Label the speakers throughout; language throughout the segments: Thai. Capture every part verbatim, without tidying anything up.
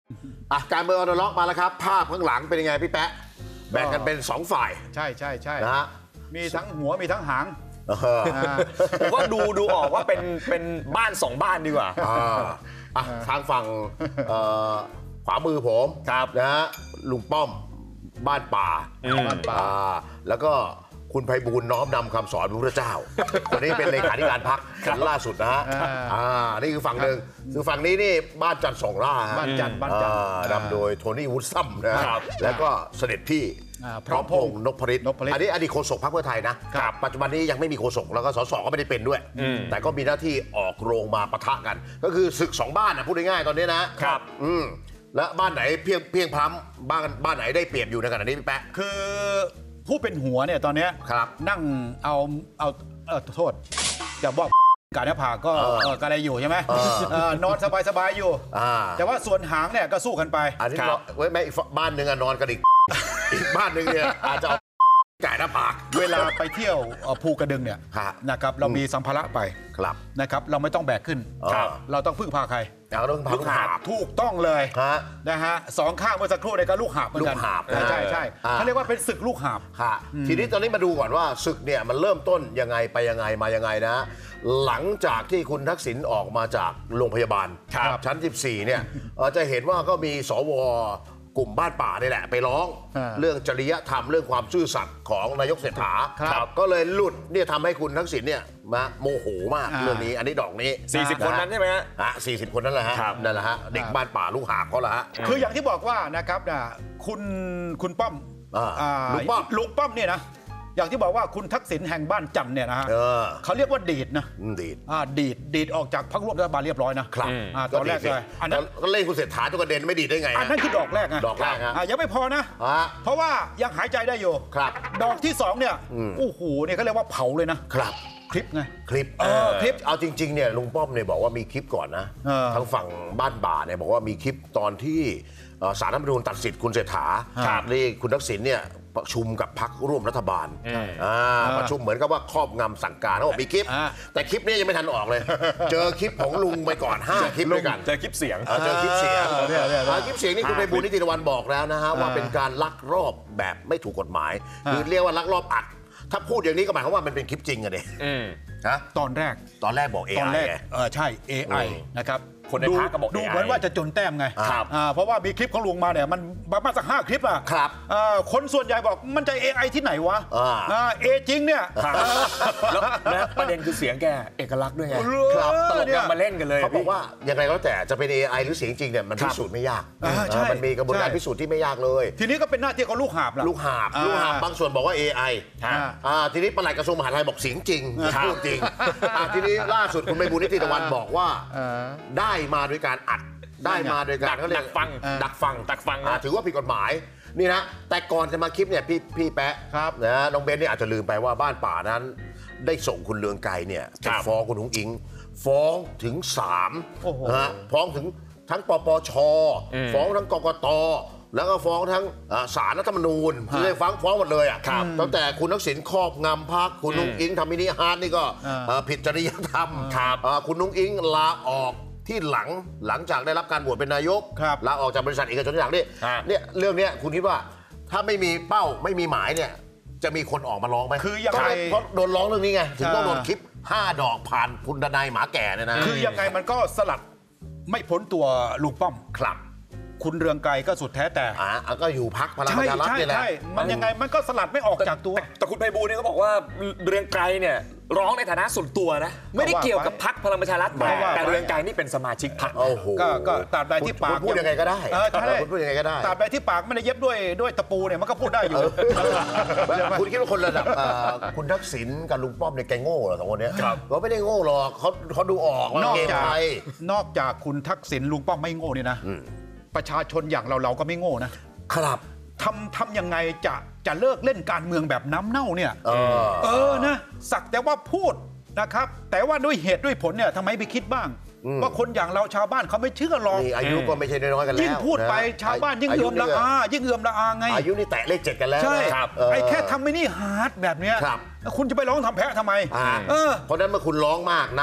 Speaker 1: อ่ะการเมืองออนล็อกมาแล้วครับภาพข้างหลังเป็นยังไงพี่แป๊ะแบ่งกันเป็นสองฝ่าย
Speaker 2: ใช่ใช่ใช่
Speaker 1: นะฮะ
Speaker 2: มีทั้งหัวมีทั้งหาง
Speaker 3: ผมว่าดูดูออกว่าเป็นเป็นบ้านสองบ้านดีกว่า
Speaker 1: อ่ะทางฝั่งขวามือผมนะฮะลุงป้อมบ้านป่าบ้านป่าแล้วก็คุณไพบูลย์น้อมนำคำสอนพระพุทธเจ้าคนนี้เป็นเลขาธิการพรรคคนล่าสุดนะฮะอ่านี่คือฝั่งหนึ่งคือฝั่งนี้นี่บ้านจันทร์สองล่า
Speaker 2: บ้านจันทร์บ้านจันทร์
Speaker 1: นำโดยโทนี่วูดซัมนะครับแล้วก็เสด็จพี่พร้อมพงษ์นพฤทธิ์อันนี้อดีตโฆษกพรรคเพื่อไทยนะปัจจุบันนี้ยังไม่มีโฆษกแล้วก็สสก็ไม่ได้เป็นด้วยแต่ก็มีหน้าที่ออกโรงมาปะทะกันก็คือศึกสองบ้านนะพูดง่ายๆตอนนี้นะครับอืมแล้วบ้านไหนเพียงเพียงพร้ำบ้านบ้านไหนได้เปรียบอยู่ในขณะนี้พี่แป๊ะ
Speaker 2: คือผู้เป็นหัวเนี่ยตอนนี้นั่งเอาเอาเออโทษจะบอกการนภาก็อะไรอยู่ใช่ไหมนอนสบายๆอยู่แต่ว่าส่วนหางเนี่ยก็สู้กันไป
Speaker 1: อันนี้ไว้แม่อีกบ้านหนึ่งนอนกันอีกอีกบ้านหนึ่งเนี่ยอาจจะเอาจ่ายหน้าผาก
Speaker 2: เวลาไปเที่ยวภูกระดึงเนี่ยนะครับเรามีสัมภาระไปนะครับเราไม่ต้องแบกขึ้นเราต้องพึ่งพาใคร
Speaker 1: เราต้องพึ่งพาลูกหาบ
Speaker 2: ถูกต้องเลยนะฮะสองข้างเมื่อสักครู่ในการลูกหาบเหมือนกันใช่ใช่เขาเรียกว่าเป็นศึกลูกหาบ
Speaker 1: ทีนี้ตอนนี้มาดูก่อนว่าศึกเนี่ยมันเริ่มต้นยังไงไปยังไงมายังไงนะหลังจากที่คุณทักษิณออกมาจากโรงพยาบาลชั้นสิบสี่เนี่ยจะเห็นว่าก็มีสวกลุ่มบ้านป่านี่แหละไปร้องเรื่องจริยธรรมเรื่องความซื่อสัตย์ของนายกเศรษฐาก็เลยหลุดเนี่ยทำให้คุณทักษิณเนี่ยมาโมโหมากเรื่องนี้อันนี้ดอกนี้
Speaker 3: สี่สิบคนนั้นใช่ไหมฮะ
Speaker 1: อ่ะสี่สิบคนนั่นแหละฮะนั่นแหละฮะเด็กบ้านป่าลูกหาบเขาละฮะ
Speaker 2: คืออย่างที่บอกว่านะครับนะคุณคุณป้อมลุงป้อมลุงป้อมเนี่ยนะอย่างที่บอกว่าคุณทักษิณแห่งบ้านจันทร์เนี่ยนะฮะเขาเรียกว่าดีดนะ
Speaker 1: ดีด
Speaker 2: ดีดดีดออกจากพรรคร่วมรัฐบาลเรียบร้อยนะครับตอนแรกเลย
Speaker 1: อันนั้นก็เล่นคุณเศรษฐาตัวกระเด็นไม่ดีได้ไง
Speaker 2: อันนั้นคือดอกแรกไง
Speaker 1: ดอกแรกฮะ
Speaker 2: ยังไม่พอนะเพราะว่ายังหายใจได้อยู่
Speaker 1: ครับ
Speaker 2: ดอกที่สองเนี่ยโอ้โหเนี่ยเขาเรียกว่าเผาเลยนะครับคลิปไง
Speaker 1: คลิป
Speaker 2: เออคลิป
Speaker 1: เอาจริงๆเนี่ยลุงป้อมเนี่ยบอกว่ามีคลิปก่อนนะทางฝั่งบ้านบ่าเนี่ยบอกว่ามีคลิปตอนที่ศาลรัฐธรรมนูญตัดสิทธิ์คุณเศรษฐานี่คุณทักษิณเนี่ยประชุมกับพรรคร่วมรัฐบาลประชุมเหมือนกับว่าครอบงำสั่งการเขาบอกมีคลิปแต่คลิปนี้ยังไม่ทันออกเลยเจอคลิปของลุงไปก่อนห้าคลิปด้วยกัน
Speaker 3: เจอคลิปเสียง
Speaker 1: เจอคลิปเสียงคลิปเสียงนี่คุณไพบูลย์นิติตะวันบอกแล้วนะฮะว่าเป็นการลักลอบแบบไม่ถูกกฎหมายคือเรียกว่าลักลอบอัดถ้าพูดอย่างนี้ก็หมายความว่ามันเป็นคลิปจริงอะเด็
Speaker 2: ฮะตอนแรก
Speaker 1: ตอนแรกบอก เอ ไอ
Speaker 2: ตอนแรกเออใช่ เอ ไอ นะครับ
Speaker 3: คนในพรรคก็บอก
Speaker 2: ดูเหมือนว่าจะจนแต้มไงเพราะว่ามีคลิปของลุงมาเนี่ยมันประมาณสักห้าคลิปอ่ะคนส่วนใหญ่บอกมันจะ เอ ไอ ที่ไหนวะเอจริงเนี่ย
Speaker 3: แล้วประเด็นคือเสียงแกเอกลักษณ์ด้วยไงตลกยังมาเล่นกันเลย
Speaker 1: เขาบอกว่ายังไงก็แต่จะเป็น เอ ไอ หรือเสียงจริงเนี่ยมันพิสูจน์ไม่ยากมันมีกระบวนการพิสูจน์ที่ไม่ยากเลย
Speaker 2: ทีนี้ก็เป็นหน้าที่ของลูกหาบ
Speaker 1: ลูกหาบลูกหาบบางส่วนบอกว่า เอ ไอ ทีนี้ปลัดกระทรวงมหาดไทยบอกเสียงจริงพูดจริงทีนี้ล่าสุดคุณไพบูลย์นิติตะวันบอกว่าได้มาโดยการอัดได้มาโดยการเขาเรียก
Speaker 3: ดักฟัง
Speaker 1: ดักฟัง
Speaker 3: ดักฟัง
Speaker 1: ถือว่าผิดกฎหมายนี่นะแต่ก่อนจะมาคลิปเนี่ยพี่พี่แป๊ะนะน้องเบนเนี่ยอาจจะลืมไปว่าบ้านป่านั้นได้ส่งคุณเลืองไกรเนี่ยไปฟ้องคุณหุงอิงฟ้องถึงสามนะฟ้องถึงทั้งปปชฟ้องทั้งกกตแล้วก็ฟ้องทั้งศาลรัฐธรรมนูญคือได้ฟ้องฟ้องหมดเลยอ่ะตั้งแต่คุณทักษิณครอบงำพรรคคุณนุ้งอิงทำมินิฮาร์ดนี่ก็ผิดจริยธรรมคุณนุ้งอิงลาออกที่หลังหลังจากได้รับการโหวตเป็นนายกลาออกจากบริษัทเอกชนอย่างนี้เนี่ยเรื่องนี้คุณคิดว่าถ้าไม่มีเป้าไม่มีหมายเนี่ยจะมีคนออกมาร้องไหม
Speaker 2: คือยังไง
Speaker 1: เพราะโดนร้องเรื่องนี้ไงถึงต้องโดนคลิปห้าดอกผ่านคุณดนายหมาแก่เนี่ยนะ
Speaker 2: คือยังไงมันก็สลัดไม่พ้นตัวลุงป้อม
Speaker 1: ครับ
Speaker 2: คุณเรืองไกรก็สุดแท้แต่
Speaker 1: อ่าก็อยู่พรรคพลังประชารัฐนี่แหละ
Speaker 2: มันยังไงมันก็สลัดไม่ออกจากตัว
Speaker 3: แต่คุณไพบูลย์เนี่ยเขาบอกว่าเรืองไกรเนี่ยร้องในฐานะส่วนตัวนะไม่ได้เกี่ยวกับพรรคพลังประชารัฐแต่เรืองไกรนี่เป็นสมาชิกพรรค
Speaker 2: ก็ตัดไปที่ปาก
Speaker 1: พูดยังไงก็ได้พูดยังไงก็ได้
Speaker 2: ตัดไปที่ปากไม่ได้เย็บด้วยด้วยตะปูเนี่ยมันก็พูดได้อยู่
Speaker 1: คุณคิดว่าคนระดับคุณทักษิณกับลุงป้อมเนี่ยแกโง่เหรอสองคนนี้เขาไม่ได้โง่หรอกเขาเขาดูออก
Speaker 2: นอกจากนอกจากคุณทักษิณลุงป้อมไม่โง่นี่นะประชาชนอย่างเราเราก็ไม่โง่นะครับทำทำยังไงจะจะเลิกเล่นการเมืองแบบน้ำเน่าเนี่ยเออเออนะสักแต่ว่าพูดนะครับแต่ว่าด้วยเหตุด้วยผลเนี่ยทำไมไปคิดบ้างว่าคนอย่างเราชาวบ้านเขาไม่เชื่อหรอก
Speaker 1: อายุก็ไม่ใช่น้อยกันแล้ว
Speaker 2: ยิ่งพูดไปชาวบ้านยิ่งเอื่อมละอายิ่งเอื่อมละอาไง
Speaker 1: อายุนี่แตะเลขเจ็ดกันแล้ว
Speaker 2: ใช่ไอ้แค่ทำไม่นี่ฮาร์ดแบบเนี้ยคุณจะไปร้องทำแพ้ทำไม
Speaker 1: เพราะนั้นเมื่อคุณร้องมากนัก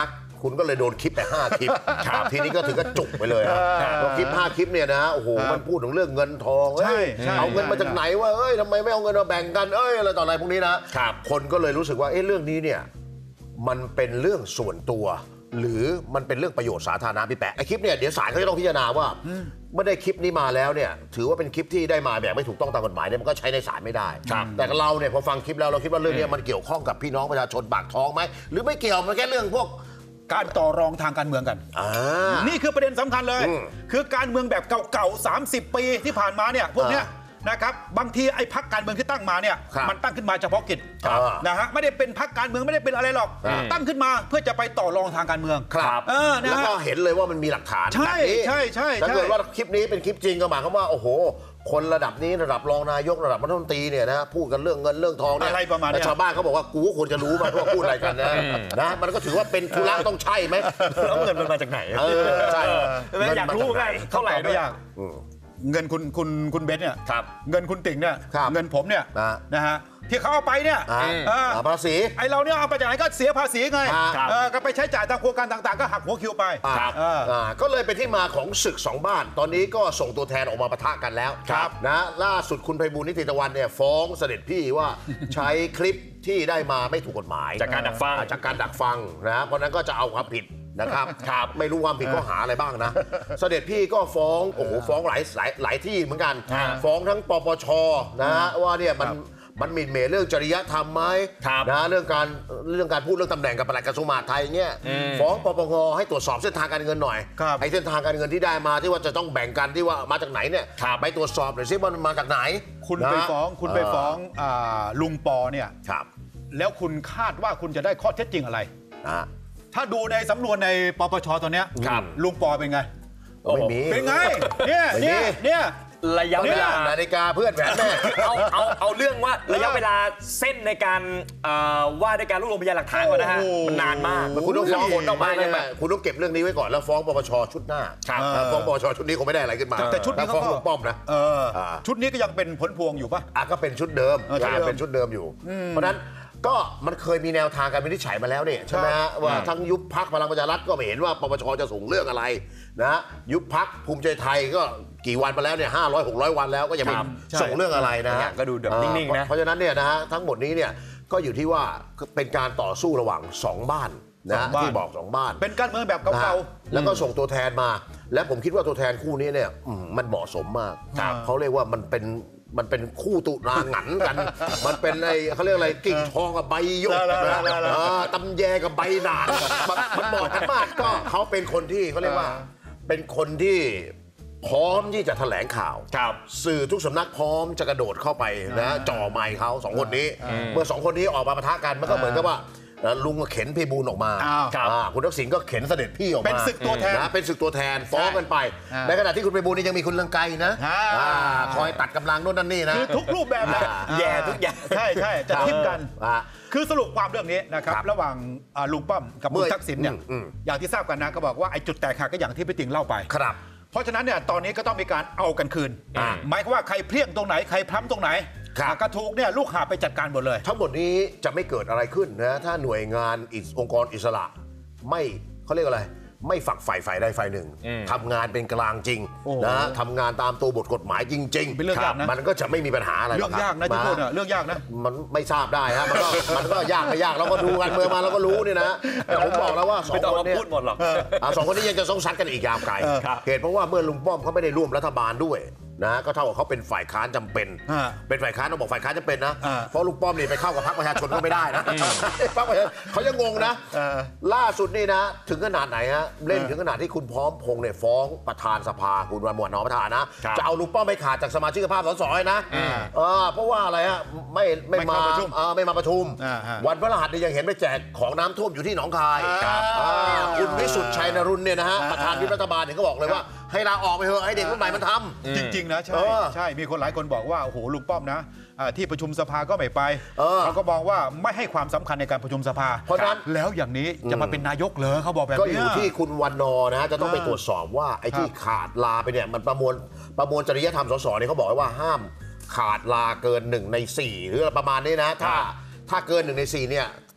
Speaker 1: คุณก็เลยโดนคลิปไปห้าคลิปทีนี้ก็ถึงก็จุกไปเลยเพราะคลิปห้าคลิปเนี่ยนะโอ้โหมันพูดถึงเรื่องเงินทองเอาเงินมาจากไหนว่าเอ้ยทำไมไม่เอาเงินมาแบ่งกันเอ้ยอะไรต่ออะไรพวกนี้นะคนก็เลยรู้สึกว่าเอ๊ะเรื่องนี้เนี่ยมันเป็นเรื่องส่วนตัวหรือมันเป็นเรื่องประโยชน์สาธารณะพี่แปะไอคลิปเนี่ยเดี๋ยวศาลเขาจะต้องพิจารณาว่าเมื่อได้คลิปนี้มาแล้วเนี่ยถือว่าเป็นคลิปที่ได้มาแบบไม่ถูกต้องตามกฎหมายเนี่ยมันก็ใช้ในศาลไม่ได้แต่เราเนี่ยพอฟังคลิปแล้วเราคิดว่าเรื่องนี้มันเกี่ยวข้องกับพี่น้องประชาชนปากท้องไหมหรือไม่เกี่ยวมันแค่เรื่องพวก
Speaker 2: การต่อรองทางการเมืองกันนี่คือประเด็นสำคัญเลยคือการเมืองแบบเก่าๆสามสิบปีที่ผ่านมาเนี่ยพวกเนี้ยนะครับบางทีไอ้พรรคการเมืองที่ตั้งมาเนี่ยมันตั้งขึ้นมาเฉพาะกิจนะฮะไม่ได้เป็นพรรคการเมืองไม่ได้เป็นอะไรหรอกตั้งขึ้นมาเพื่อจะไปต่อรองทางการเมือง
Speaker 1: ครับแล้วก็เห็นเลยว่ามันมีหลักฐาน
Speaker 2: ใช่ใช่ใช่
Speaker 1: ถ้าเกิดว่าคลิปนี้เป็นคลิปจริงก็หมายความว่าโอ้โหคนระดับนี้ระดับรองนายกระดับรัฐมนตรีเนี่ยนะพูดกันเรื่องเงินเรื่องทองเนี่ย
Speaker 2: อะไรประมาณนี้
Speaker 1: ชาวบ้านเขาบอกว่ากูก็ควรจะรู้มาว่าพูดอะไรกันนะนะมันก็ถือว่าเป็นธุระต้องใช่ไหม
Speaker 3: แล้วเงินมันมาจากไหน
Speaker 1: เออใช่
Speaker 3: อยากรู้ไงเท่าไหร่ด้วย
Speaker 2: เงินคุณคุณคุณเบนเนี่ยเงินคุณติ่งเนี่ยเงินผมเนี่ยนะฮะที่เขาเอาไปเนี่ย
Speaker 1: ภาษี
Speaker 2: ไอเราเนี่ยเอาไปจากไหนก็เสียภาษีไงก็ไปใช้จ่ายตามโครงการต่างๆก็หักหัวคิวไป
Speaker 1: ก็เลยเป็นที่มาของศึกสองบ้านตอนนี้ก็ส่งตัวแทนออกมาปะทะกันแล้วนะล่าสุดคุณไพบูลย์นิติตะวันเนี่ยฟ้องเสด็จพี่ว่าใช้คลิปที่ได้มาไม่ถูกกฎหมาย
Speaker 3: จากการดักฟัง
Speaker 1: จากการดักฟังนะเพราะนั้นก็จะเอาความผิดนะครับครับไม่รู้ความผิดข้อหาอะไรบ้างนะเสด็จพี่ก็ฟ้องโอ้โหฟ้องหลายหลายหลายที่เหมือนกันฟ้องทั้งปปชนะว่าเนี่ยมันมันหมิ่นเหม่เรื่องจริยธรรมไหมนะเรื่องการเรื่องการพูดเรื่องตำแหน่งกับปลัดกระทรวงมหาดไทยเนี่ยฟ้องปปงให้ตรวจสอบเส้นทางการเงินหน่อยไอ้เส้นทางการเงินที่ได้มาที่ว่าจะต้องแบ่งกันที่ว่ามาจากไหนเนี่ยไปตรวจสอบหน่อยซิว่ามันมาจากไหน
Speaker 2: คุณไปฟ้องคุณไปฟ้องลุงปอเนี่ยแล้วคุณคาดว่าคุณจะได้ข้อเท็จจริงอะไรถ้าดูในสำนวนในปปชตอนนี้ลุงปอเป็นไง
Speaker 1: ไม่มี
Speaker 2: เป็นไงเนี่ยเนี่ยเนี่ย
Speaker 3: ระยะเวลา
Speaker 1: นาฬิกาเพื่อนแหวนแม่
Speaker 3: เอาเอาเอาเรื่องว่าระยะเวลาเส้นในการว่าในการรวบรวมพยานหลักฐานก่อนนะฮะมันนานมาก
Speaker 1: คุณต้องฟ้องคนออกมาเลยคุณต้องเก็บเรื่องนี้ไว้ก่อนแล้วฟ้องปปชชุดหน้าฟ้องปปชชุดนี้คงไม่ได้อะไรขึ้นมา
Speaker 2: แต่ชุดนี้
Speaker 1: ฟ้องลุงป้อมนะ
Speaker 2: ชุดนี้ก็ยังเป็นผลพวงอยู่ป่ะ
Speaker 1: อ่ะก็เป็นชุดเดิมเป็นชุดเดิมอยู่เพราะนั้นก็มันเคยมีแนวทางการวินิจฉัยมาแล้วเนี่ยใช่ไหมว่าทั้งยุบพรรคพลังประชารัฐก็ไม่เห็นว่าปปชจะส่งเรื่องอะไรนะยุบพรรคภูมิใจไทยก็กี่วันมาแล้วเนี่ยห้าร้อยหกร้อยวันแล้วก็ยังไม่ส่งเรื่องอะไรนะ
Speaker 3: ก็ดูแบบนิ่งๆนะ
Speaker 1: เพราะฉะนั้นเนี่ยนะฮะทั้งหมดนี้เนี่ยก็อยู่ที่ว่าเป็นการต่อสู้ระหว่างสองบ้านนะที่บอกสองบ้าน
Speaker 2: เป็นการเมืองแบบเก่า
Speaker 1: ๆแล้วก็ส่งตัวแทนมาและผมคิดว่าตัวแทนคู่นี้เนี่ยมันเหมาะสมมากเขาเรียกว่ามันเป็นมันเป็นคู่ตุลาหงันกัน มันเป็นไอ้เขาเรียกอะไรกิ่งทองกับใบหยกตำแยกับใบหนาดมันเหมาะกันมากก็เขาเป็นคนที่เขาเรียกว่าเป็นคนที่พร้อมที่จะแถลงข่าวสื่อทุกสำนักพร้อมจะกระโดดเข้าไปนะจ่อไมค์เขาสองคนนี้เมื่อสองคนนี้ออกมาปะทะกันมันก็เหมือนกับว่าลุงเข็นไพบูลย์ออกมาคุณทักษิณก็เข็นเสด็จพี่ออกมา
Speaker 2: เป็นศึกตัวแทน
Speaker 1: นะเป็นศึกตัวแทนฟ้องกันไปในขณะที่คุณไพบูลย์นี่ยังมีคุณเรืองไกรนะคอยตัดกำลังโน่นนั่นนี่นะ
Speaker 2: คือทุกรูปแบบ
Speaker 3: แย่ทุกอย่าง
Speaker 2: ใช่ใช่จะทิมกันคือสรุปความเรื่องนี้นะครับระหว่างลุงป้อมกับคุณทักษิณเนี่ยอย่างที่ทราบกันนะก็บอกว่าไอ้จุดแตกหักก็อย่างที่พี่ติ๋งเล่าไป
Speaker 1: ครับ
Speaker 2: เพราะฉะนั้นเนี่ยตอนนี้ก็ต้องมีการเอากันคืนหมายความว่าใครเพลี้ยงตรงไหนใครพลั้มตรงไหนกระถูกเนี่ยลูกหาไปจัดการหมดเลย
Speaker 1: ทั้งหมดนี้จะไม่เกิดอะไรขึ้นนะถ้าหน่วยงานองค์กรอิสระไม่เขาเรียกอะไรไม่ฝักใฝ่ฝ่ายใดฝ่ายหนึ่งทำงานเป็นกลางจริงนะทำงานตามตัวบทกฎหมายจริงๆ
Speaker 2: เป็นเรื่องยากนะ
Speaker 1: มันก็จะไม่มีปัญหาอะไร
Speaker 2: เรื่องยากนะที่พูดเรื่องยากนะ
Speaker 1: มันไม่ทราบได้ฮะมันก็มันก็ยากไม่ยากเราก็ดูกันเมื่อมาเราก็รู้นี่นะแต่ผมบอกแล้วว่าสองคนนี้
Speaker 3: พูดหมดหรอก
Speaker 1: สองคนนี้ยังจะต้องซัดกันอีกยาวไกลเหตุเพราะว่าเมื่อลุงป้อมเขาไม่ได้ร่วมรัฐบาลด้วยนะก็เท่ากับเขาเป็นฝ่ายค้านจำเป็นเป็นฝ่ายค้านต้องบอกฝ่ายค้านจำเป็นนะเพราะลุงป้อมนี่ไปเข้ากับพรรคประชาชนก็ไม่ได้นะพรรคประชาชนเขายังงงนะล่าสุดนี่นะถึงขนาดไหนฮะเล่นถึงขนาดที่คุณพร้อมพงษ์เนี่ยฟ้องประธานสภาคุณวันหมวดนอประธานนะจะเอาลุงป้อมไปขาดจากสมาชิกภาพสสนะเพราะว่าอะไรฮะไม่ไม่มาไม่มาประชุมวันพฤหัสนี่ยังเห็นไปแจกของน้ำท่วมอยู่ที่หนองคายคุณวิสุทธิ์ชัยนรุนเนี่ยนะฮะประธานวิปรัฐบาลเนี่ยก็บอกเลยว่าให้ลาออกไปเถอะให้เด็กรุ่นใหม่มันทำ
Speaker 2: จริงๆนะใช่ใช่มีคนหลายคนบอกว่าโอ้โหลุงป้อมนะที่ประชุมสภาก็ไม่ไปเขาก็บอกว่าไม่ให้ความสำคัญในการประชุมสภา
Speaker 1: เพราะนั้น
Speaker 2: แล้วอย่างนี้จะมาเป็นนายกเหรอเขาบอกแบบ
Speaker 1: นี้ก็อยู่ที่คุณวันนอนะจะต้องไปตรวจสอบว่าไอ้ที่ขาดลาไปเนี่ยมันประมวลประมวลจริยธรรมสสเนี่ยเขาบอกว่าห้ามขาดลาเกินหนึ่งในสี่หรือประมาณนี้นะถ้าถ้าเกินหนึ่งในสี่เนี่ย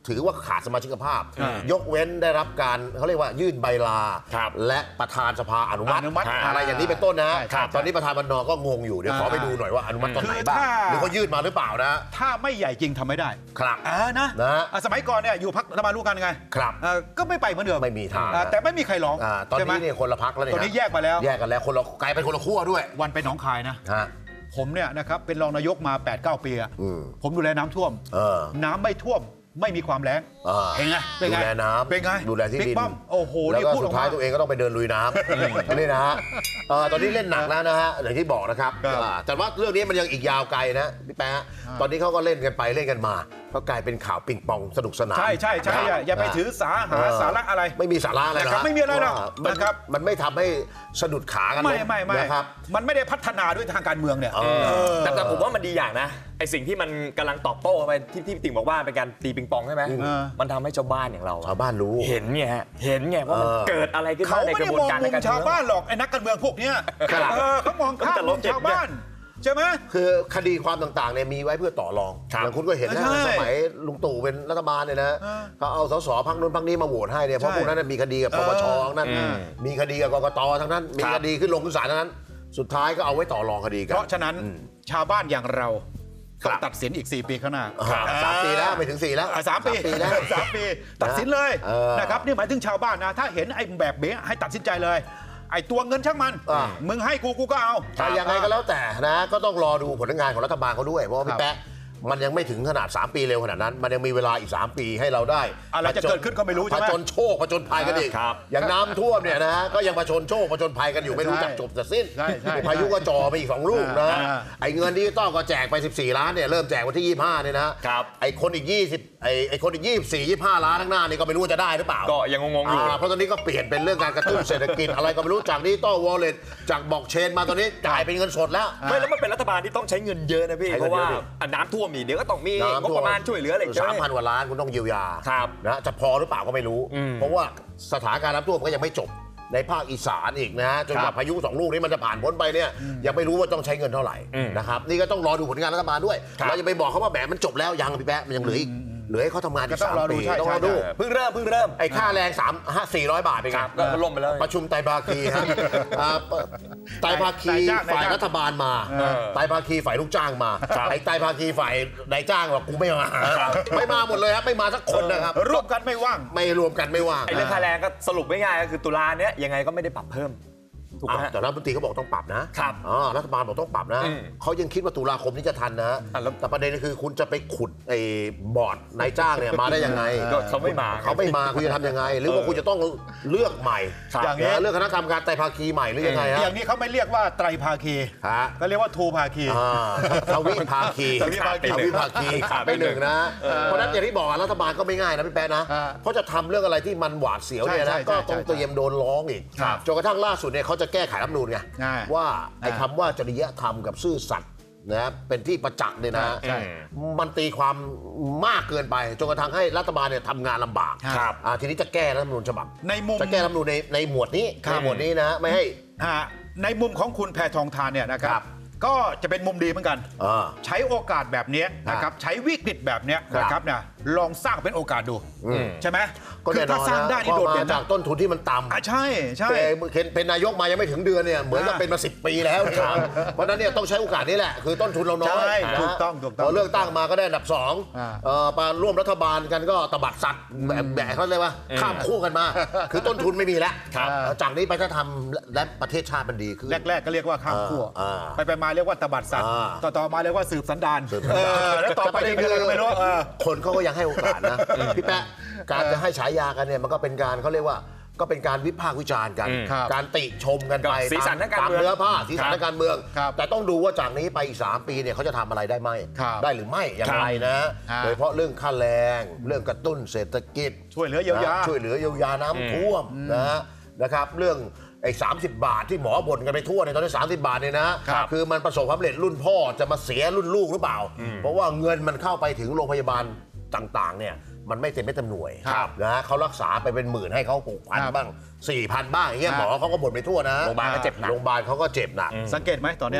Speaker 1: ถือว่าขาดสมาชิกภาพ ยกเว้นได้รับการเขาเรียกว่ายื่นใบลา และประธานสภาอนุมัติ
Speaker 2: อนุมัติ
Speaker 1: อะไรอย่างนี้เป็นต้นนะ
Speaker 2: ใช่ใช่
Speaker 1: ตอนนี้ประธานบนก็งงอยู่เดี๋ยวขอไปดูหน่อยว่าอนุมัติตอนไหนบ้าง
Speaker 2: คือถ้า
Speaker 1: หรือเขายื่นมาหรือเปล่านะ
Speaker 2: ถ้าไม่ใหญ่จริงทำไม่ได้
Speaker 1: ครับ
Speaker 2: อ่านะ
Speaker 1: นะ
Speaker 2: อ่ะสมัยก่อนเนี่ยอยู่พรรครัฐบาลร่วมกันไง
Speaker 1: ครับ
Speaker 2: อ่าก็ไม่ไปเหมือนเดิม
Speaker 1: ไม่มีทาง
Speaker 2: อ่าแต่ไม่มีใครร้อง
Speaker 1: อ่าตอน
Speaker 2: ใช่ไหม
Speaker 1: นี้เนี่ยคนละพักแล้วเนี่ย
Speaker 2: ตอนนี้แยกไปแล้ว
Speaker 1: แยกกันแล้วคนละกลายเป็นคนละขั้วด้วย
Speaker 2: วันไปหนองคายนะ
Speaker 1: ฮะ
Speaker 2: ผมเนี่ยนะครับเป็นรองนายกมา แปดเก้า ปีอะ
Speaker 1: อืม
Speaker 2: ผมดูแลน้ำท่วม
Speaker 1: เออ
Speaker 2: น้ำไม่ท่วมไม่มีความแล้ง
Speaker 1: อ่า
Speaker 2: เป็นไงเป็นไง
Speaker 1: ดูแลน้ำ
Speaker 2: เป็นไง
Speaker 1: ดูแลที่ดิน
Speaker 2: บิ๊กป้อมโอ้โห
Speaker 1: แล้ว
Speaker 2: นี่
Speaker 1: ก็
Speaker 2: พูดอ
Speaker 1: สุ
Speaker 2: อ
Speaker 1: ด
Speaker 2: ก
Speaker 1: ท้า
Speaker 2: มา
Speaker 1: ยตัวเองก็ต้องไปเดินลุยน้ำนี่นะฮะเอ่อตอนนี้เล่นหนักแล้วนะฮะอย่างที่บอกนะครับ
Speaker 2: ครับ
Speaker 1: อ่าแต่ว่าเรื่องนี้มันยังอีกยาวไกลนะพี่แป๊ะตอนนี้เขาก็เล่นกันไปเล่นกันมาก็กลายเป็นข่าวปิงปองสนุกสนาน
Speaker 2: ใช่ใช่ใช่อย่าอย่าไปถือสาหาสาระอะไร
Speaker 1: ไม่มีสาระอะไร
Speaker 2: นะครับ
Speaker 1: นะ
Speaker 2: ไม่มีอะไรหรอก
Speaker 1: มัน
Speaker 2: นะครับ
Speaker 1: มันไม่ทำให้สะดุดขากัน
Speaker 2: ไม่ไม่ไม่
Speaker 1: นะครับ
Speaker 2: มันไม่ได้พัฒนาด้วยทางการเมืองเนี่ย
Speaker 1: เออ
Speaker 2: เออ
Speaker 3: แต่แต่ผมว่ามันดีอย่างนะไอสิ่งที่มันกำลังตอบโต้ไปที่ที่ติ่งบอกว่าเป็นการตีปิงปองใช่ไหม
Speaker 2: เออ
Speaker 3: มันทำให้ชาวบ้านอย่างเราอะ
Speaker 1: ชาวบ้านรู้
Speaker 3: เห็นไงฮะเห็นไงว่ามัน
Speaker 1: เออ
Speaker 3: เกิดอะไรขึ้น
Speaker 2: เขา
Speaker 3: บ้างใน
Speaker 2: ไม่
Speaker 3: กระ
Speaker 2: ได้
Speaker 3: บว
Speaker 2: ม
Speaker 3: น
Speaker 2: อง
Speaker 3: การ
Speaker 2: มุ
Speaker 3: ใน
Speaker 2: ม
Speaker 3: การ
Speaker 2: ชาว
Speaker 3: เมือง
Speaker 2: บ้านหรอกไอ้นักการเมืองพวกเนี้ย
Speaker 1: ครับ
Speaker 2: เออเขามองข้าม
Speaker 3: แต่
Speaker 2: มุ
Speaker 3: เรา
Speaker 2: ม
Speaker 3: เจ็บ
Speaker 2: ชาวบ้านใช่ไหม
Speaker 1: คือคดีความต่างๆเนี่ยมีไว้เพื่อต่อรอง
Speaker 3: ครับ
Speaker 1: อย่างคุณก็เห็นนะ
Speaker 2: ใช่
Speaker 1: สมัยลุงตู่เป็นรัฐบาลเนี่ยนะ
Speaker 2: เออ
Speaker 1: เขาเอาสสพักนู้นพักนี้มาโหวตให้เนี่ยเพราะ
Speaker 2: ใช่
Speaker 1: พวกนั้นนะมีคดีกับปปชทั้งนั้น
Speaker 3: อืม
Speaker 1: มีคดีกับกกตทั้งนั้น มี
Speaker 3: ครับ
Speaker 1: คดีขึ้นลงขึ้นศาลทั้งนั้น สุดท้ายก็เอาไว้ต่อรองคดีกัน
Speaker 2: เพราะฉะนั้นชาวบ้านอย่างเรา
Speaker 1: ครั
Speaker 2: ต้อบ งตัดสินอีก สี่ ปีข้างหน้า
Speaker 1: ครับสามปีแล้วไม่ถึงสี่แล้ว
Speaker 2: อ่ะสามปี
Speaker 1: ปีแล้ว
Speaker 2: สามปี ตัดสินเลย
Speaker 1: เออ
Speaker 2: นะครับนี่หมายถึงชาวบ้านนะถ้าเห็นไอ้แบบเบี้ยให้ตัดสินใจเลย ไอ้ตัวเงินช่างมัน
Speaker 1: อ่า
Speaker 2: มึงให้กูกูก็เอา
Speaker 1: แต่ยังไงก็แล้วแต่นะก็ต้องรอดูผลงานของรัฐบาลเขาด้วยเพราะว่า
Speaker 2: ครั
Speaker 1: พี่
Speaker 2: บ
Speaker 1: แป๊ะมันยังไม่ถึงขนาดสามปีเร็วขนาดนั้น มันยังมีเวลาอีกสามปีให้เราได้
Speaker 2: อะไรจะเกิดขึ้นก็ไม่รู้ใช่ไหม
Speaker 1: ผจญโชคผจญภัยกันอีก
Speaker 3: ครับ
Speaker 1: อย่างน้ำท่วมเนี่ยนะฮะก็ยังผจญโชคผจญภัยกันอยู่ไม่รู้จักจบแต่สิ้น
Speaker 2: ใช่ใช่
Speaker 1: พายุก็จ่อไปอีกสองลูกนะ
Speaker 2: อ่า
Speaker 1: ไอ้เงินดิจิตอลก็แจกไปสิบสี่ล้านเนี่ยเริ่มแจกวันที่ยี่สิบห้าเนี่ยนะครับ ไอ้คนอีกยี่สิบไอ้ไอ้คนอีกยี่สิบสี่ ยี่สิบห้าล้านข้างหน้านี่ก็ไม่รู้ว่าจะได้หรือเปล่า
Speaker 3: ก็ยังงงๆอยู่
Speaker 1: อ่าเพราะตอนนี้ก็เปลี่ยนเป็นเรื่องการกระตุ้นเศรษฐกิจอะไรก็ไม่รู้จากดิจิตอลวอลเล็ตจากบล็อกเชนมาตอนนี้จ่ายเป็นเงินสดแล้ว
Speaker 3: ไม่แล้วมันเป็นรัฐบาลที่ต้องใช้เงินเยอะนะพี่
Speaker 1: ใช้
Speaker 3: เพ
Speaker 1: เงิน
Speaker 3: ราะว่า
Speaker 1: เยอะดิ
Speaker 3: อ่ะน้ำท่วมอีกเดี๋ยวก็ต้องมี
Speaker 1: น้ำ
Speaker 3: งบประมาณช่วยเหลืออะไรอีกใช่
Speaker 1: สาม
Speaker 3: ไหม
Speaker 1: พันกว่าล้านคุณต้องเยียวยา
Speaker 3: ครับ
Speaker 1: นะจะพอหรือเปล่าก็ไม่รู้
Speaker 3: อืม
Speaker 1: เพราะว่าสถานการณ์น้ำท่วมก็ยังไม่จบในภาคอีสานอีกนะจนก
Speaker 3: ครั
Speaker 1: ว่า
Speaker 3: บ
Speaker 1: พายุสองลูกนี้มันจะผ่านพ้นไปเนี่ยยังไม่รู้ว่าต้องใช้เงินเท่าไหร่
Speaker 3: อืม
Speaker 1: นะครับนี่ก็ต้องรอดูผลงานรัฐบาลด้วย
Speaker 3: ครับ
Speaker 1: เราจะไปบอกเขาว่าแหมมันจบแล้วยังพี่แป๊ะมันยังเหลืออีกเหลือให้เขาทำงานอี
Speaker 2: ก็
Speaker 1: ก
Speaker 2: ต้อง
Speaker 1: สาม
Speaker 2: รอดู
Speaker 1: ปี
Speaker 2: ใช่
Speaker 1: ต้องรอ
Speaker 2: ใช่
Speaker 1: ดู
Speaker 2: ใช่
Speaker 3: เพิ่งเริ่มเพิ่งเริ่ม
Speaker 1: ไอ้ค่าแรงสามห้าสี่ร้อยบาทเอง
Speaker 3: ค
Speaker 1: ค
Speaker 3: รั
Speaker 1: รั
Speaker 3: บบ ก็ล่มไปแล้ว
Speaker 1: ประชุมไตรภาคีฮะอ่าไตรภาคี
Speaker 2: นายจ้างนายจ้าง
Speaker 1: ฝ่ายรัฐบาลมา
Speaker 3: เออ
Speaker 1: ไตรภาคีฝ่ายลูกจ้างมา
Speaker 3: ครับ
Speaker 1: ไอ้ไตรภาคีฝ่ายนายจ้างบอกกูไม่มาไม่มาหมดเลยครับไม่มาสักคนนะครับ
Speaker 2: ร่วมกันไม่ว่าง
Speaker 1: ไม่รวมกันไม่ว่าง
Speaker 3: ไอ้เรื่องค่าแรงก็สรุปไม่ง่ายก็คือตุลาเนี้ยยังไงก็ไม่ได้ปรับเพิ่มถูกไหม
Speaker 1: อ้าว
Speaker 3: ฮะ
Speaker 1: แต่รัฐมนตรีเขาบอกต้องปรับนะครับ อ๋อรัฐบาลบอกต้องปรับนะ
Speaker 3: อืม
Speaker 1: เขายังคิดว่าตุลาคมนี้จะทันนะ
Speaker 3: อ่ะแล้ว
Speaker 1: แต่ประเด็นคือคุณจะไปขุดไอ้บอร์ดนายจ้างเนี่ยมาได้ยังไง
Speaker 3: ก็เขาไม่มา
Speaker 1: เขาไม่มาคุณจะทำยังไง หรือว่าคุณจะต้องเลือกใหม่
Speaker 3: ครับ
Speaker 2: อย่างนี้
Speaker 1: นะเลือกคณะกรรมการไตรภาคีใหม่หรือยังไงฮะ
Speaker 2: อย่างนี้เขาไม่เรียกว่าไตรภาคี
Speaker 1: ฮะ
Speaker 2: ก็เรียกว่าทูภาคี
Speaker 1: อ่าทวิภาคี
Speaker 2: ทวิภาคี
Speaker 1: ทวิภาคีขาดไปหนึ่งนะ เพราะฉะนั้นอย่างที่บอกอะรัฐบาลก็ไม่ง่ายนะพี่แป๊ะนะ
Speaker 2: อ่า
Speaker 1: เพราะจะทำเรื่องอะไรที่มันหวาดเสียวเนี่ย
Speaker 2: ใช่
Speaker 1: นะ
Speaker 2: ใช่
Speaker 1: ก็
Speaker 2: ใช่
Speaker 1: ต้อง
Speaker 2: ใช่
Speaker 1: เตรียมโดนร้องอีก
Speaker 2: ครับ
Speaker 1: จนกระทั่งล่าสุดเนี่ยเขาจะแก้ไขรัฐธรรมนูญไง
Speaker 2: ใช่
Speaker 1: ว่าไอ้
Speaker 2: อ่า
Speaker 1: คำว่าจริยธรรมกับซื่อสัตย์นะเป็นที่ประจักษ์เนี่ยนะ
Speaker 2: ใช่
Speaker 1: มันตีความมากเกินไปจนกระทั่งให้รัฐบาลเนี่ยทำงานลำบาก
Speaker 2: ครับ
Speaker 1: อ่าทีนี้จะแก้รัฐธรรมนูญฉบับ
Speaker 2: ในมุม
Speaker 1: จะแก้รัฐธรรมนูญในในหมวดนี้
Speaker 2: ครับ
Speaker 1: ในหมวดนี้นะไม่ให้
Speaker 2: ฮะในมุมของคุณแพทองทานเนี่ยนะค
Speaker 1: ครั
Speaker 2: รับ
Speaker 1: บ
Speaker 2: ก็จะเป็นมุมดีเหมือนกัน
Speaker 1: อ่า
Speaker 2: ใช้โอกาสแบบเนี้ยนะครับใช้วิกฤตแบบเนี้ย
Speaker 1: ครับ
Speaker 2: นะครับเนี่ยลองสร้างเป็นโอกาสดู
Speaker 1: อืม
Speaker 2: ใช่ไหม
Speaker 1: ก็
Speaker 2: คื
Speaker 1: แน่น
Speaker 2: ถ้า
Speaker 1: อน
Speaker 2: สร้างได้
Speaker 1: นะ
Speaker 2: นี่โดด
Speaker 1: ว่า
Speaker 2: เด่
Speaker 1: มาน จาก
Speaker 2: นะ
Speaker 1: ต้นทุนที่มันต่ำ
Speaker 2: อ่ะใช่ใช่
Speaker 1: เป็นเป็นนายกมายังไม่ถึงเดือนเนี่ยเหมือนกับ
Speaker 2: อ่า
Speaker 1: เป็นมาสิบปีแล้วเนี่ยเพราะฉะนั้นเนี่ยต้องใช้โอกาสนี้แหละคือต้นทุนเราน้อย
Speaker 2: ใช่
Speaker 1: นะ
Speaker 2: ถูกต้องถูกต้อง
Speaker 1: พอเลือกตั้งมาก็ได้อันดับสอง
Speaker 2: อ่า
Speaker 1: เอ่อมาร่วมรัฐบาลกันก็ตบัดสัตว์แบบแบบเขาเรียกว่าข้ามคู่กันมา คือต้นทุนไม่มีแล้ว
Speaker 3: ครับ
Speaker 1: เอ่อจากนี้ไปถ้าทำและประเทศชาติมันดีขึ้น
Speaker 2: แรกๆก็เรียกว่าข้ามขั้ว
Speaker 1: อ่า
Speaker 2: ไปไปมาเรียกว่าตบัดสัตว์
Speaker 1: อ่า
Speaker 2: ต่อต่อมาเรียกว่าสืบสันดาน
Speaker 1: สืบสันดาน
Speaker 2: เออแล้วต่อไปนี่คืออะไรก็ไม่รู้เออ
Speaker 1: คนเขาก็ยังให้โอกาสนะพี่แป๊ะการจะให้ฉายากันเนี่ยมันก็เป็นการเขาเรียกว่าก็เป็นการวิพากษ์วิจารณ์กัน
Speaker 3: อืม
Speaker 2: ครับ
Speaker 1: การติชมกันไป
Speaker 3: ก็สีสันทางการ
Speaker 1: ตาม
Speaker 3: เมือง
Speaker 1: เนื้อผ้าสีสันทางการเมือง
Speaker 2: ครับ
Speaker 1: แต่ต้องดูว่าจากนี้ไปอีกสามปีเนี่ยเขาจะทำอะไรได้ไหม
Speaker 2: ครับ
Speaker 1: ได้หรือไม่อย่างไรนะ
Speaker 2: ครับ
Speaker 1: โดยเฉพาะเรื่องค่าแรง เรื่องกระตุ้นเศรษฐกิจ
Speaker 2: ช่วยเหลือเยียวยา
Speaker 1: นะช่วยเหลือเยียวยาน้ำท่วมนะนะครับเรื่องไอ้สามสิบบาทที่หมอบ่นกันไปทั่วในยตอนนี้สามสิบบาทเนี่ยนะครับ อมันประสบความสำเร็จรุ่นพ่อจะมาเสียรุ่นลูกหรือเปล่า เพราะว่าเงินมันเข้าไปถึงโรงพยาบาลต่างๆเนี่ยมันไม่เต็มไม่เต็มหน่วย
Speaker 2: ครับ
Speaker 1: นะเขารักษาไปเป็นหมื่นให้เขาหกพัน
Speaker 2: ครับ
Speaker 1: บ้างสี่พันบ้างอย่างเงี้ย
Speaker 2: ครับ
Speaker 1: หมอเขาก็บ่นไปทั่วนะ
Speaker 3: โรงพยาบาลก็เจ็บหนัก
Speaker 1: โรงพยาบาลเขาก็เจ็บหนัก
Speaker 2: สังเกตไหมตอนเนี้ย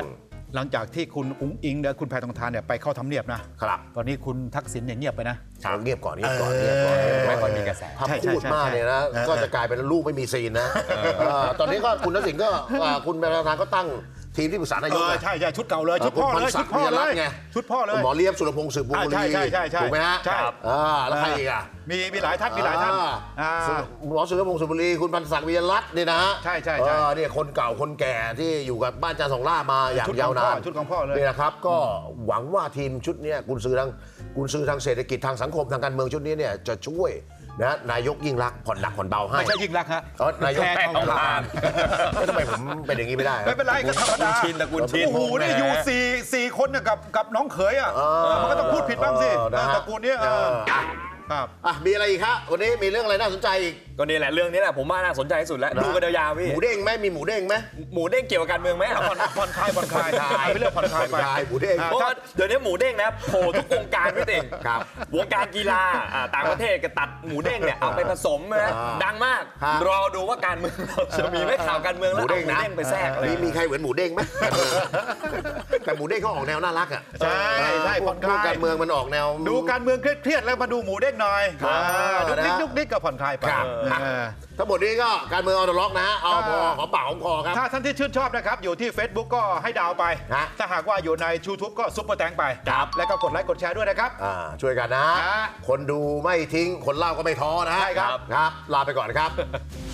Speaker 2: หลังจากที่คุณอุ้งอิงและคุณแพทองทานเนี่ยไปเข้าทำเนียบนะครับตอนนี้คุณทักษิณเนี่ยเงียบไปนะ
Speaker 1: เงียบก่อนเงียบก่อนเงียบก่อน
Speaker 3: ไม่ค่อยมีกระแส
Speaker 1: ถ้า
Speaker 2: ใช่ใช่
Speaker 1: พูดมาก
Speaker 2: ใช่
Speaker 1: เนี่ยนะ
Speaker 2: เออ
Speaker 1: ก็จะกลายเป็นลูกไม่มีซีนนะเออตอนนี้ก็คุณทักษิณก็อ่าคุณแพทองทานก็ตั้งทีมที่ปรึกษานาย
Speaker 2: เอก อ
Speaker 1: นะ
Speaker 2: ใช่ใช่ชุดเก่าเลยชุดพ่อเลยชุดพ่อเลยชุดพ่อเลย
Speaker 1: คุณหมอเลียบสุรพงษ์สืบวงศ์บุรี
Speaker 2: ใช่ใช่ใช่ใช่
Speaker 1: ถูกไหมฮะ
Speaker 2: ใช่
Speaker 1: อ่าแล้วใครอีกอ่ะ
Speaker 2: มีมีหลายท่านมีหลายท่านอ่า
Speaker 1: หมอสุรพงษ์สุบุรีคุณพันศักดิ์วิยรัตน์นี่นะฮะ
Speaker 2: ใช่ใช่ใช่
Speaker 1: เออเนี่ยคนเก่าคนแก่ที่อยู่กับบ้านจานสองล่ามาอย่าง
Speaker 2: ชุดของ
Speaker 1: ยาวนาน
Speaker 2: พ่อชุดของพ่อเลย
Speaker 1: นี่นะครับก็หวังว่าทีมชุดเนี้ยกุญซือทางกุญซือทางเศรษฐกิจทางสังคมทางการเมืองชุดนี้เนี่ยจะช่วยนะนายกยิ่งรักษณ์ผ่อนหนักผ่อนเบาให้
Speaker 2: ไม่ใช่ยิ่งรักษณ์ฮะ
Speaker 1: เออนายก
Speaker 2: แพทองทาน
Speaker 1: แล้วทำไมผมเป็นอย่างนี้ไม่ได้
Speaker 2: ไม่เป็นไรก็ธรรมดา
Speaker 3: ชินตระกูลชิน
Speaker 2: โอ้โหนี่อยู่สี่สี่คนเนี่ยกับกับน้องเขยอ่ะ
Speaker 1: เออ
Speaker 2: มันก็ต้องพูดผิดบ้างสิ
Speaker 1: เออนะฮะ
Speaker 2: ตระกูลเนี้ยเออ
Speaker 1: อ่ะ
Speaker 2: ครับ
Speaker 1: อ่ะมีอะไรอีกครับวันนี้มีเรื่องอะไรน่าสนใจอีก
Speaker 3: ก็นี่แหละเรื่องนี้แหละผมว่าน่าสนใจที่สุดแล้ว
Speaker 1: นะ
Speaker 3: ดูกันยาวๆพี่
Speaker 1: หมูเด้งไหมมีหมูเด้งไหม
Speaker 3: หมูเด้งเกี่ยวกับการเมืองไหมอ่ะ
Speaker 2: ผ่อนผ่อนคลายผ่อนคลายเอาไปเรื่องผ่อนคลายไป
Speaker 1: ผ่อนคลายหมูเด้ง
Speaker 2: อ่า
Speaker 3: เพราะว่าเดี๋ยวนี้หมูเด้งนะโผล่ทุกวงการพี่ติ่ง
Speaker 1: ครับ
Speaker 3: วงการกีฬาอ่าต่างประเทศก็ตัดหมูเด้งเนี่ยเอาไปผสมนะ
Speaker 1: อ่า
Speaker 3: ดังมาก
Speaker 1: ครับ
Speaker 3: รอดูว่าการเมืองเราจะมีไหมข่าวการเมืองแล้วเอาหมูเด้งไปแทรกอะไร
Speaker 1: มีมีใครเหมือนหมูเด้งไหมแต่หมูเด้งเขาออกแนวน่ารักอ่ะ
Speaker 2: ใช่ใช่
Speaker 1: พว
Speaker 2: ผ่
Speaker 1: ก
Speaker 2: อนคลาย
Speaker 1: การเมืองมันออกแนว
Speaker 2: ดูการเมืองเครียดๆแล้วมาดูหมูเด้งหน่อย
Speaker 1: ครับ
Speaker 2: อ่าดุกดิ๊ก
Speaker 1: นะ
Speaker 2: ดุกดิ๊กก็ผ่อนคลายไป
Speaker 1: ครับ
Speaker 2: เออ
Speaker 1: ทั้งหมดนี้ก็การเมืองออโตล็อกนะฮะเอาพอหอมปากหอมคอครับ
Speaker 2: ถ้าท่านที่ชื่นชอบนะครับ อยู่ที่ Facebook ก็ให้ดาวไป
Speaker 1: ฮะ
Speaker 2: ถ้าหากว่าอยู่ใน YouTube ก็ซุปเปอร์แตงไป
Speaker 1: ครับ
Speaker 2: แล้วก็กดไลค์กดแชร์ด้วยนะครับ
Speaker 1: อ่าช่วยกันนะ
Speaker 2: ฮะ
Speaker 1: คนดูไม่ทิ้งคนเล่าก็ไม่ท้อนะฮะ
Speaker 2: ใช่ครับ
Speaker 1: ครับ ลาไปก่อนครับ